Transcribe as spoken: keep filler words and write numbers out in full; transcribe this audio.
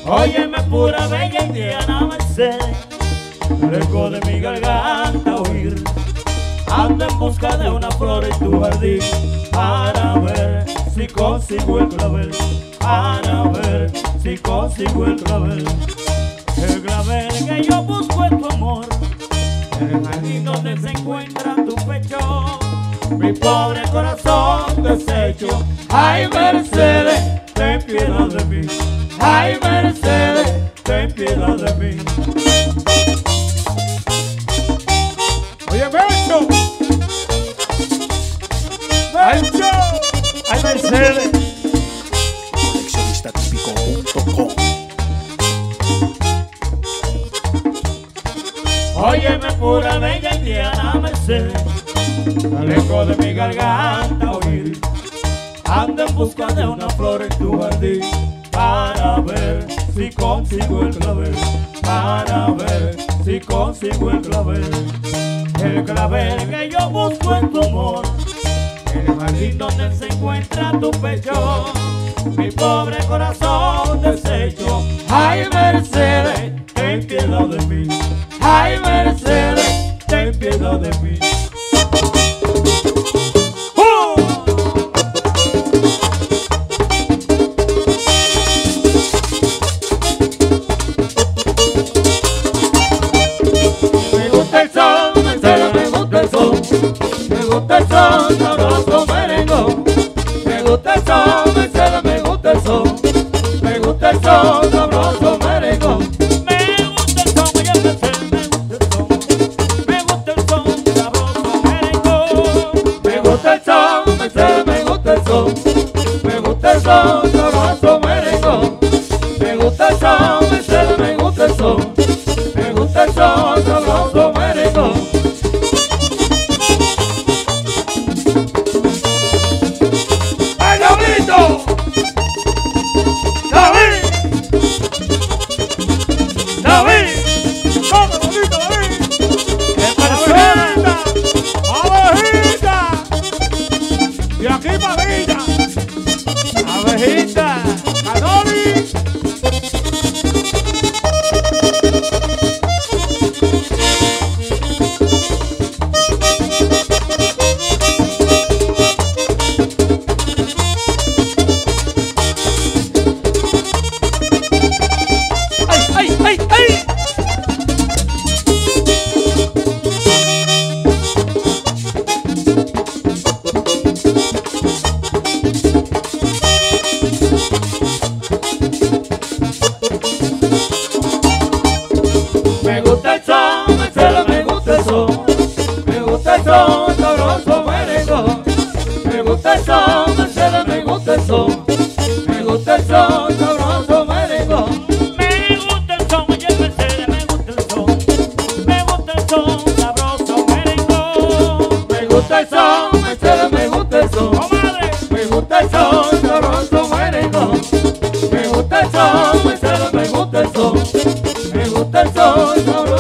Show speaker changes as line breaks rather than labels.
Óyeme pura bella indiana Mercedes, lejos de mi garganta oír. Ando en busca de una flor en tu jardín, para ver si consigo el clavel, para ver si consigo el clavel. El clavel que yo busco es tu amor, el jardín donde se encuentra tu pecho, mi pobre corazón deshecho. Ay Mercedes, ten piedad de mí. Ay Mercedes, ten piedad de mí.
Oye, Mencho. Mencho.
Ay Mercedes.
coleccionista típico punto com.
Óyeme pura bella indiana Mercedes, lejos de mi garganta oír. Ando en busca de una flor en tu jardín, para ver si consigo el clavel, para ver si consigo el clavel. El clavel que yo busco en tu amor, el jardín donde se encuentra tu pecho, mi pobre corazón deshecho. Ay Mercedes, ten piedad de mí. Ay Mercedes, ten piedad de mí. ¡Uh! Me gusta el son, Mercedes, me gusta el son. Me gusta el son, sabroso merengón. Me gusta el son, Mercedes, me gusta el son. Me gusta el son, sabroso merengón. Me gusta el son, oye Mercedes, me gusta el son. Me gusta el son, sabroso merengón. Me gusta el son, Mercedes, me gusta el son. Me gusta el son, sabroso merengón. Me gusta el son, Mercedes, me gusta el son. Me gusta el son, sabroso merengón. ¡Ay, Diablito! ¡David! ¡David!
¡Vamos, bonito, David!
¡Abejita!
¡Abejita! Y aquí Padilla.
¡Abejita!
Canoli.
¡Ay, ay, ay, ay! Me gusta el son, Mercedes, me gusta el son. Me gusta el son, sabroso merengón. Me gusta el son, Mercedes, me gusta el son. Me gusta el son, sabroso merengón. Me gusta el son, oye Mercedes, me gusta el son. Me gusta el son, sabroso merengón. Me gusta el son, Mercedes, me gusta el son. ¡Comadre! Me gusta el son, sabroso merengón. Me gusta el son, Mercedes, me gusta el son. Me gusta el son, sabroso